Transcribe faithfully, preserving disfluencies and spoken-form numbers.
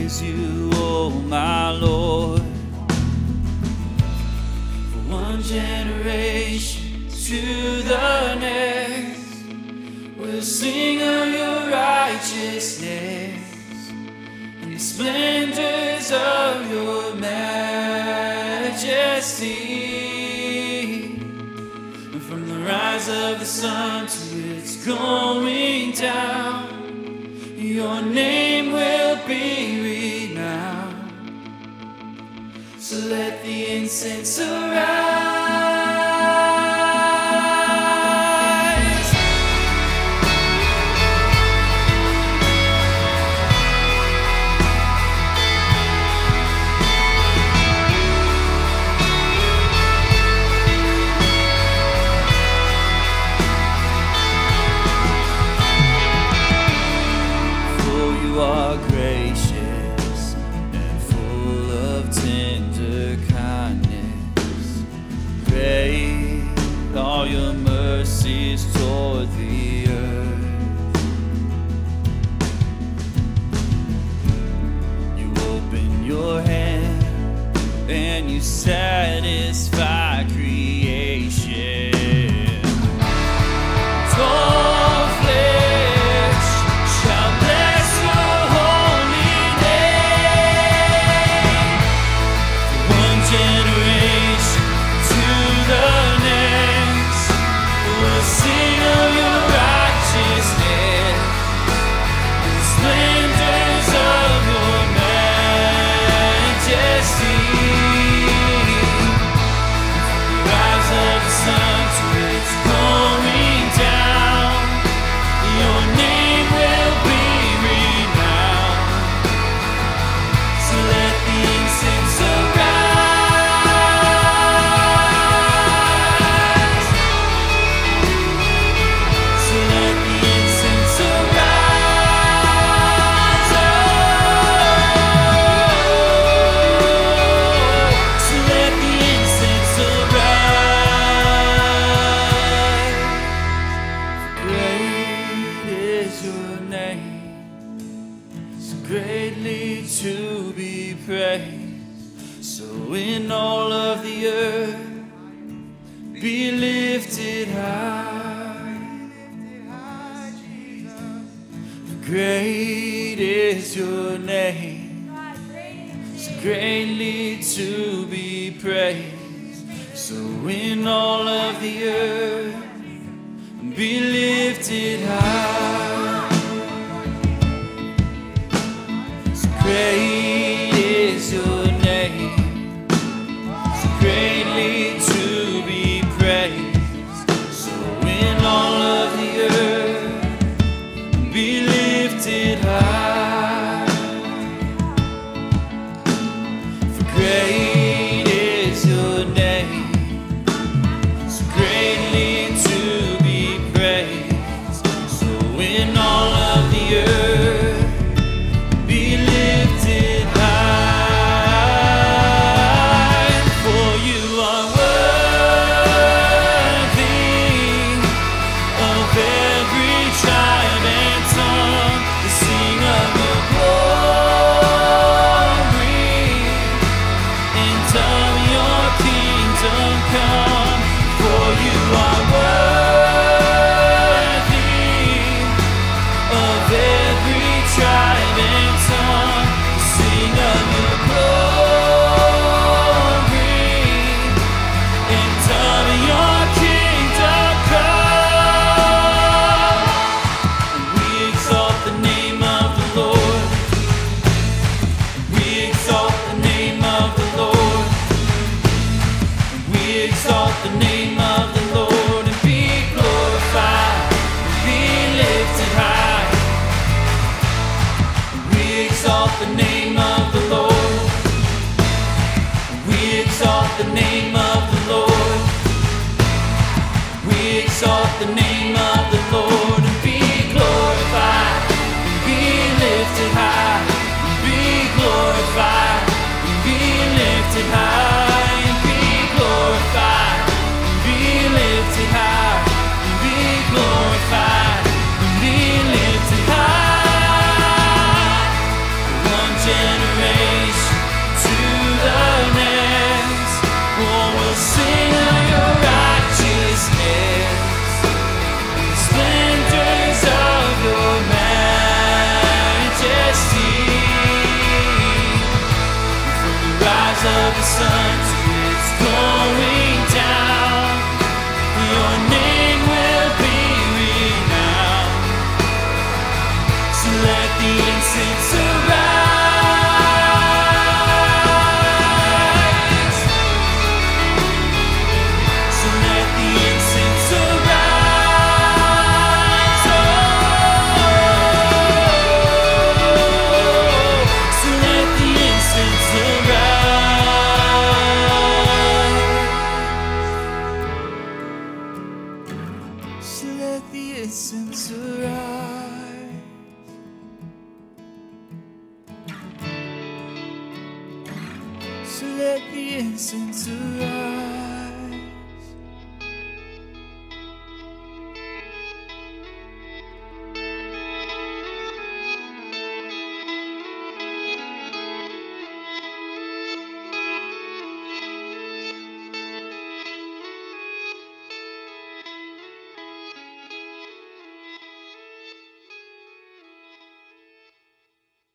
praise you, oh my Lord. For one generation to the next, we'll sing of your righteousness and the splendors of your majesty. And from the rise of the sun to its going down, your name will be renowned. So let the incense arise. You are gracious and full of tender kindness. Great are your mercies toward the earth. You open your hand and you satisfy creation. All flesh shall bless your holy name. One generation to the next, we'll sing of your righteousness, the splendors of your majesty. From the rise of the sun to its going down, your name will be renowned. So let the incense arise. So let the incense arise. Oh, so let the incense arise. Great is your name, so greatly to be praised. So in all of the earth, be lifted high. Great is your name, so greatly to be praised. So in all of the earth, be lifted high. So great is your name, so greatly to be praised. So in all of the earth, be lifted high. For great is your name, so greatly to be praised. So in all of the earth, be lifted high. For you are worthy of every tribe and tongue to sing of your glory and of your kingdom come. For you are worthy of every tribe and tongue to sing of your glory and of your kingdom come. We exalt the name of the Lord. We exalt the name of the Lord. We exalt the name of the Lord and be glorified, be lifted high. We exalt the name of the Lord. We exalt the name of the Lord. We exalt the name of the Lord and be glorified, be lifted high, be glorified, be lifted high, and be glorified, be lifted high, be glorified, be lifted high. One generation incense arise. So let the incense arise.